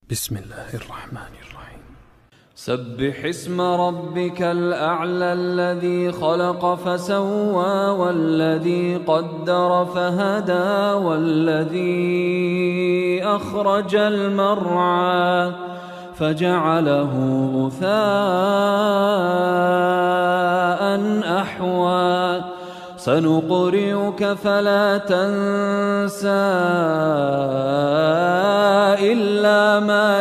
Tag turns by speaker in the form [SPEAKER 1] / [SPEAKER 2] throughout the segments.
[SPEAKER 1] بسم الله الرحمن الرحيم.
[SPEAKER 2] سبح اسم ربك الأعلى الذي خلق فسوى والذي قدر فهدى والذي أخرج المرعى فجعله غثاء أحوى سنقرئك فلا تنسى إلا ما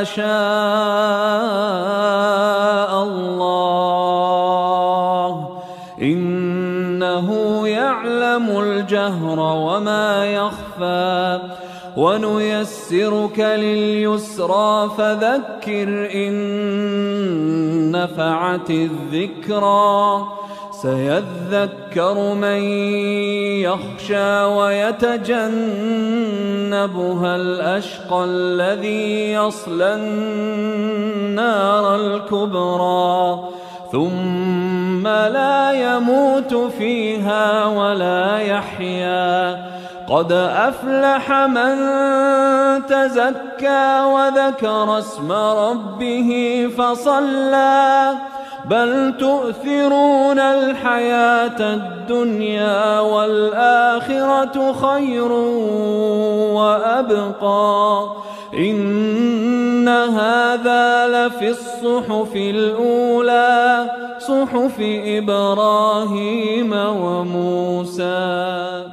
[SPEAKER 2] شاء الله إنه يعلم الجهر وما يخفى ونيسرك لليسرى فذكر إن نفعت الذكرى سيذكر من يخشى ويتجنبها الأشقى الذي يصلى النار الكبرى ثم لا يموت فيها ولا يحيا قد أفلح من تزكى وذكر اسم ربه فصلى بل تؤثرون الحياة الدنيا والآخرة خير وأبقى إن هذا لفي الصحف الأولى صحف إبراهيم وموسى.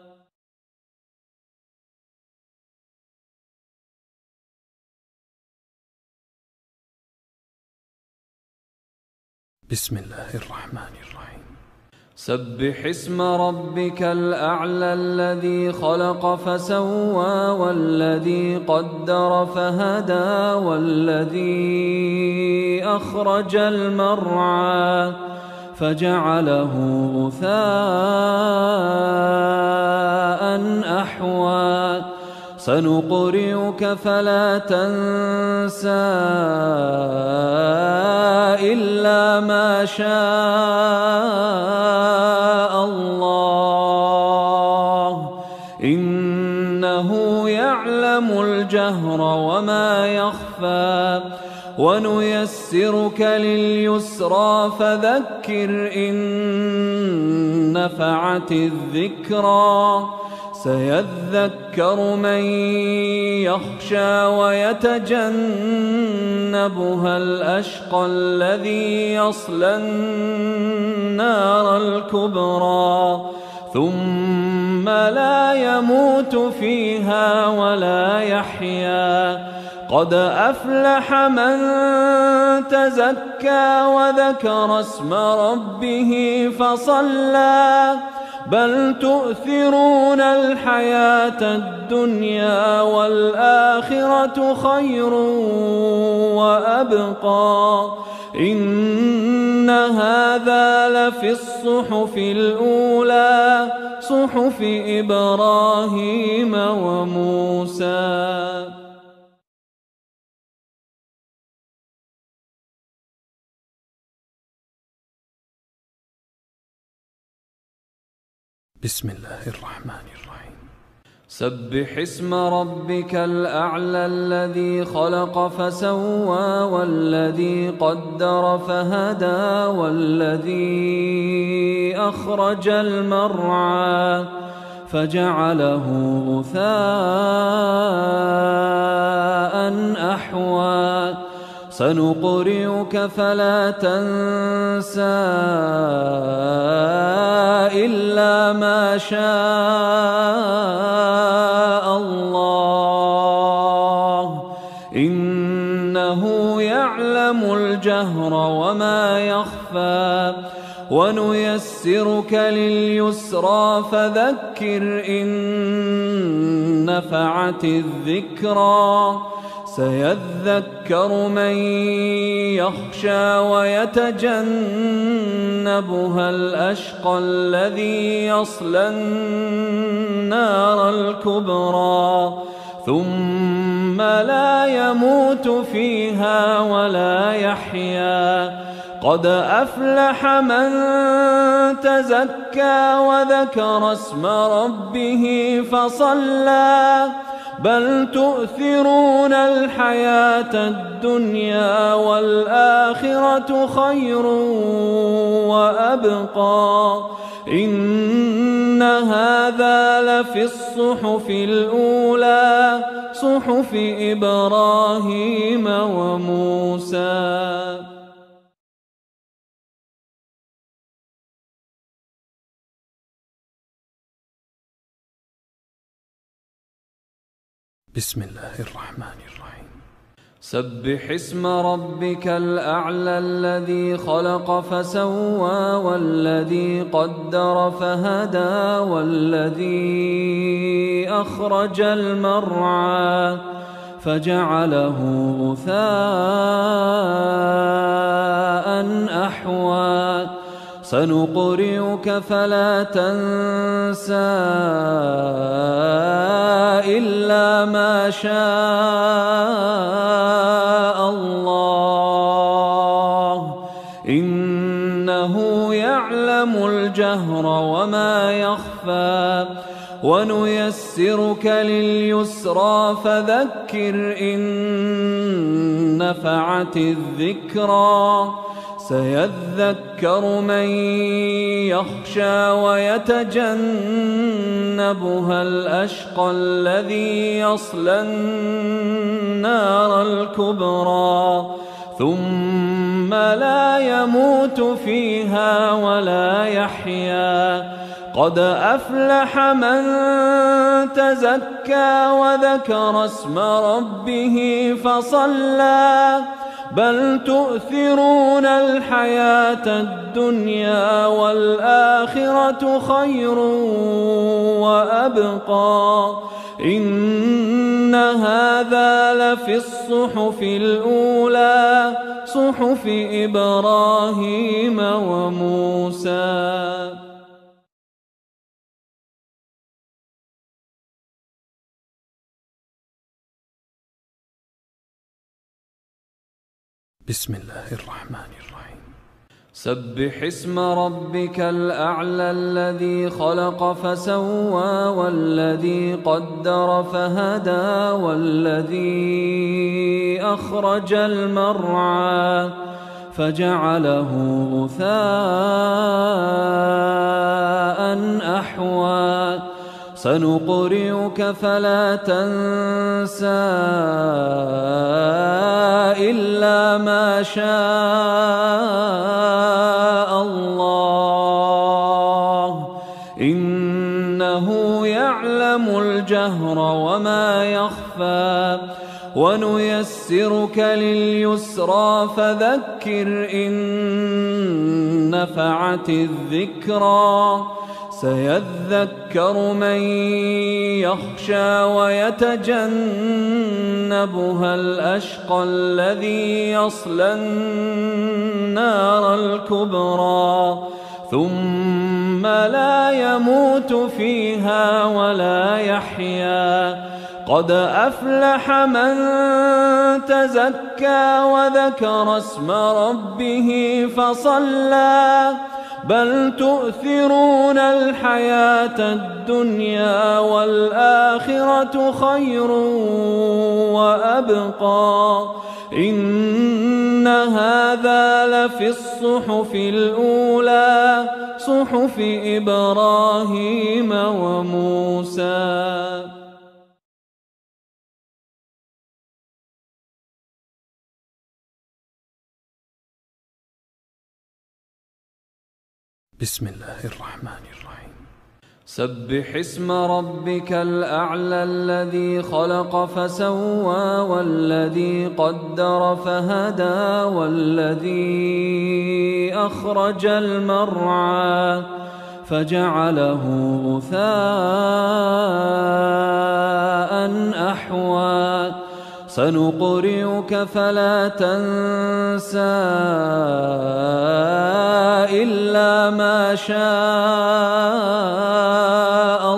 [SPEAKER 1] بسم الله الرحمن الرحيم.
[SPEAKER 2] سبح اسم ربك الأعلى الذي خلق فسوى والذي قدر فهدى والذي أخرج المرعى فجعله غثاء أحوى سنقرئك فلا تنسى إلا ما شاء الله إنه يعلم الجهر وما يخفى ونيسرك لليسرى فذكر إن نفعت الذكرى سيذكر من يخشى ويتجنبها الأشقى الذي يصلى النار الكبرى ثم لا يموت فيها ولا يحيا قد أفلح من تزكى وذكر اسم ربه فصلى بل تؤثرون الحياة الدنيا والآخرة خير وأبقى إن هذا لفي الصحف الأولى صحف إبراهيم وموسى.
[SPEAKER 1] بسم الله الرحمن الرحيم.
[SPEAKER 2] سبح اسم ربك الأعلى الذي خلق فسوى والذي قدر فهدى والذي أخرج المرعى فجعله غثاء أحوى سنقرئك فلا تنسى إلا ما شاء الله إنه يعلم الجهر وما يخفى ونيسرك لليسرى فذكر إن نفعت الذكرى سيذكر من يخشى ويتجنبها الأشقى الذي يصلى النار الكبرى ثم لا يموت فيها ولا يحيا قد أفلح من تزكى وذكر اسم ربه فصلى بل تؤثرون الحياة الدنيا والآخرة خير وأبقى إن هذا لفي الصحف الأولى صحف إبراهيم وموسى.
[SPEAKER 1] بسم الله الرحمن الرحيم.
[SPEAKER 2] سبح اسم ربك الأعلى الذي خلق فسوى والذي قدر فهدى والذي أخرج المرعى فجعله غثاء أحوى سنقرئك فلا تنسى إلا ما شاء الله إنه يعلم الجهر وما يخفى ونيسرك لليسرى فذكر إن نفعت الذكرى سيذكر من يخشى ويتجنبها الأشقى الذي يصلى النار الكبرى ثم لا يموت فيها ولا يحيا قد أفلح من تزكى وذكر اسم ربه فصلى بل تؤثرون الحياة الدنيا والآخرة خير وأبقى إن هذا لفي الصحف الأولى صحف إبراهيم وموسى.
[SPEAKER 1] بسم الله الرحمن الرحيم.
[SPEAKER 2] سبح اسم ربك الأعلى الذي خلق فسوى والذي قدر فهدى والذي أخرج المرعى فجعله غثاء أحوى سنقرئك فلا تنسى إلا ما شاء الله إنه يعلم الجهر وما يخفى ونيسرك لليسرى فذكر إن نفعت الذكرى سيذكر من يخشى ويتجنبها الأشقى الذي يصلى النار الكبرى ثم لا يموت فيها ولا يحيا قد أفلح من تزكى وذكر اسم ربه فصلى بل تؤثرون الحياة الدنيا والآخرة خير وأبقى إن هذا لفي الصحف الأولى صحف إبراهيم وموسى.
[SPEAKER 1] بسم الله الرحمن الرحيم.
[SPEAKER 2] سبح اسم ربك الأعلى الذي خلق فسوى والذي قدر فهدى والذي أخرج المرعى فجعله غثاء أحوى سنقرئك فلا تنسى إلا ما شاء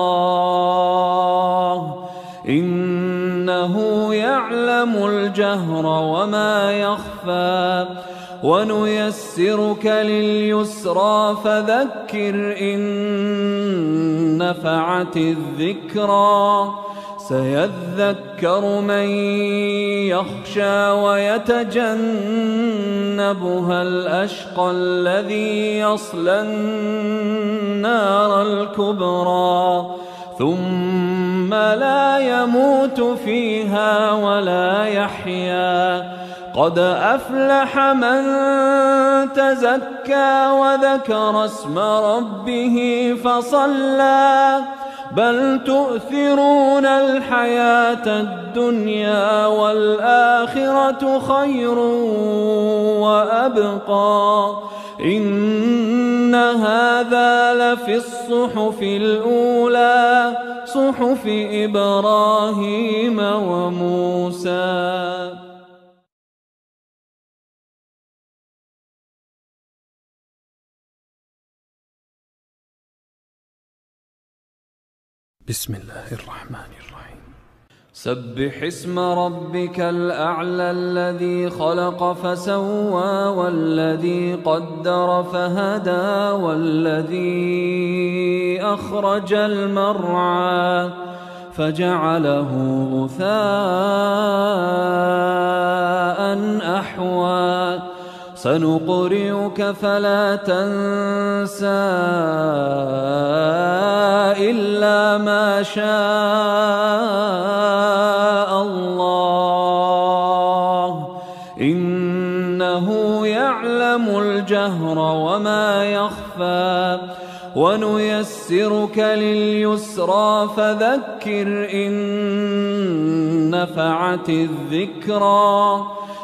[SPEAKER 2] الله إنه يعلم الجهر وما يخفى ونيسرك لليسرى فذكر إن نفعت الذكرى سيذكر من يخشى ويتجنبها الأشقى الذي يصلى النار الكبرى ثم لا يموت فيها ولا يحيا قد أفلح من تزكى وذكر اسم ربه فصلى بل تؤثرون الحياة الدنيا والآخرة خير وأبقى إن هذا لفي الصحف الأولى صحف إبراهيم وموسى.
[SPEAKER 1] بسم الله الرحمن الرحيم.
[SPEAKER 2] سبح اسم ربك الأعلى الذي خلق فسوى والذي قدر فهدى والذي أخرج المرعى فجعله غثاء أحوى سنقرئك فلا تنسى إلا ما شاء الله إنه يعلم الجهر وما يخفى ونيسرك لليسرى فذكر إن نفعت الذكرى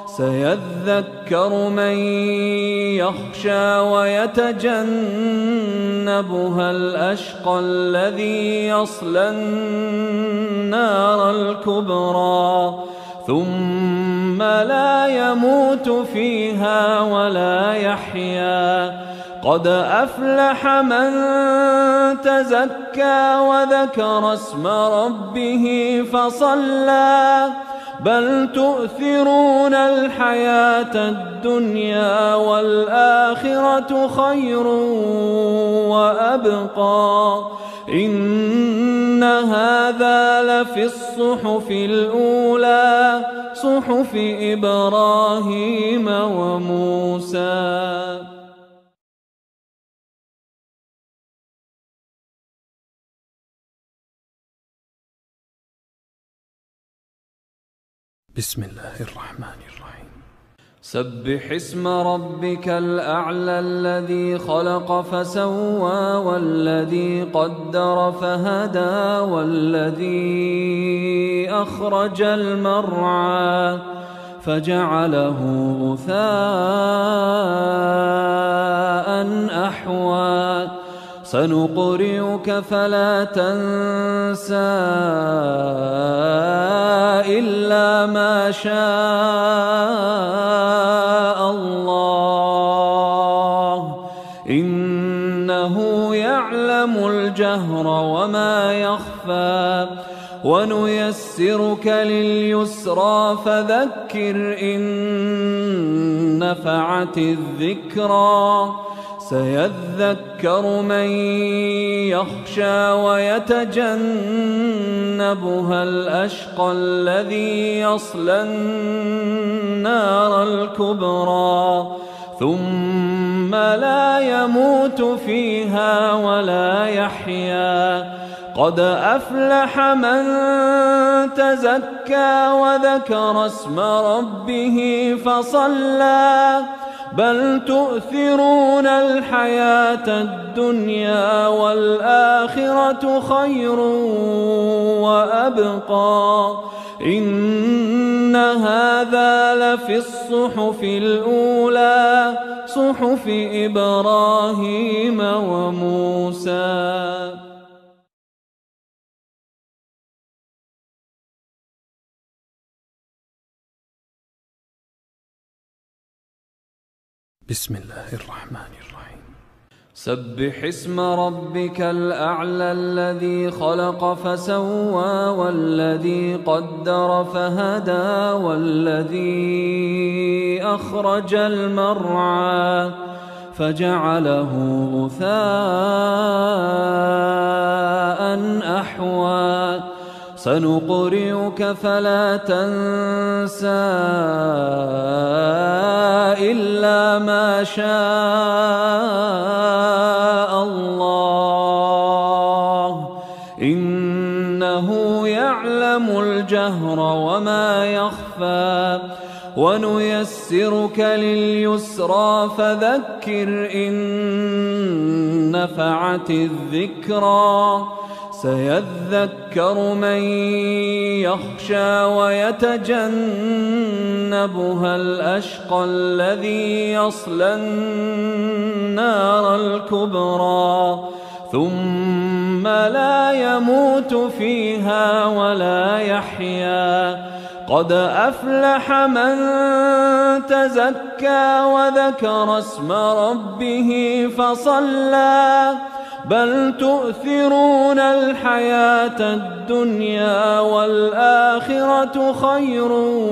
[SPEAKER 2] سيذكر من يخشى ويتجنبها الأشقى الذي يصلى النار الكبرى ثم لا يموت فيها ولا يحيا قد أفلح من تزكى وذكر اسم ربه فصلى بل تؤثرون الحياة الدنيا والآخرة خير وأبقى إن هذا لفي الصحف الأولى صحف إبراهيم وموسى.
[SPEAKER 1] بسم الله الرحمن الرحيم.
[SPEAKER 2] سبح اسم ربك الأعلى الذي خلق فسوى والذي قدر فهدى والذي أخرج المرعى فجعله غثاء أحوى سنقرئك فلا تنسى إلا ما شاء الله إنه يعلم الجهر وما يخفى ونيسرك لليسرى فذكر إن نفعت الذكرى سيذكر من يخشى ويتجنبها الأشقى الذي يصلى النار الكبرى ثم لا يموت فيها ولا يحيا قد أفلح من تزكى وذكر اسم ربه فصلى بل تؤثرون الحياة الدنيا والآخرة خير وأبقى إن هذا لفي الصحف الأولى صحف إبراهيم وموسى.
[SPEAKER 1] بسم الله الرحمن الرحيم.
[SPEAKER 2] سبح اسم ربك الأعلى الذي خلق فسوى والذي قدر فهدى والذي أخرج المرعى فجعله غثاء أحوى سنقرئك فلا تنسى إلا ما شاء الله إنه يعلم الجهر وما يخفى ونيسرك لليسرى فذكر إن نفعت الذكرى سيذكر من يخشى ويتجنبها الأشقى الذي يصلى النار الكبرى ثم لا يموت فيها ولا يحيا قد أفلح من تزكى وذكر اسم ربه فصلى بل تؤثرون الحياة الدنيا والآخرة خير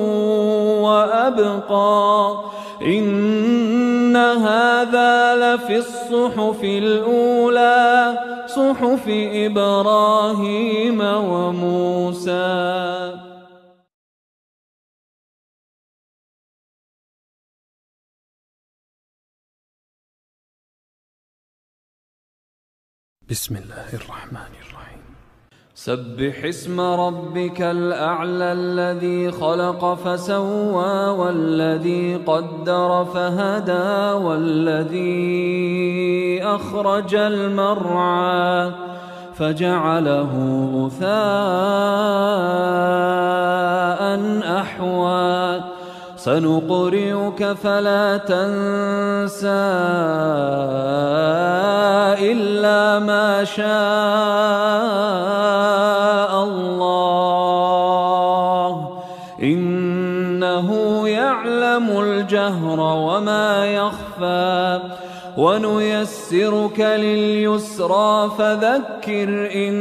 [SPEAKER 2] وأبقى إن هذا لفي الصحف الأولى صحف إبراهيم وموسى.
[SPEAKER 1] بسم الله الرحمن الرحيم.
[SPEAKER 2] سبح اسم ربك الأعلى الذي خلق فسوى والذي قدر فهدى والذي أخرج المرعى فجعله غثاء أحوى سنقرئك فلا تنسى إلا ما شاء الله إنه يعلم الجهر وما يخفى ونيسرك لليسرى فذكر إن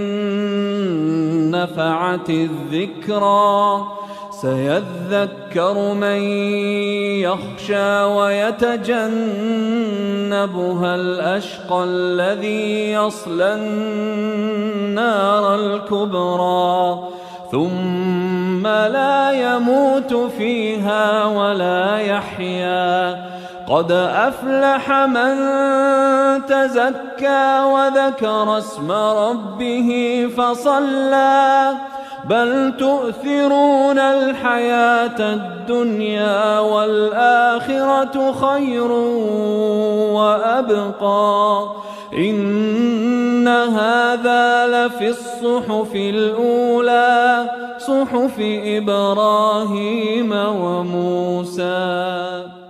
[SPEAKER 2] نفعت الذكرى سيذكر من يخشى ويتجنبها الأشقى الذي يصلى النار الكبرى ثم لا يموت فيها ولا يحيا قد أفلح من تزكى وذكر اسم ربه فصلى بل تؤثرون الحياة الدنيا والآخرة خير وأبقى إن هذا لفي الصحف الأولى صحف إبراهيم وموسى.